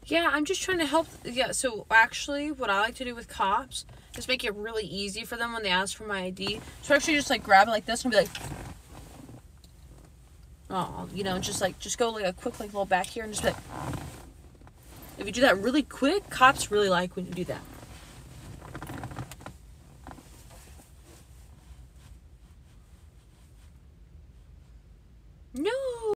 Yeah, I'm just trying to help. Yeah, so actually, what I like to do with cops is make it really easy for them when they ask for my ID. So actually just, like, grab it like this and be like, oh, you know, just go, like, a quick, like, little back here and just be like, if you do that really quick, cops really like when you do that.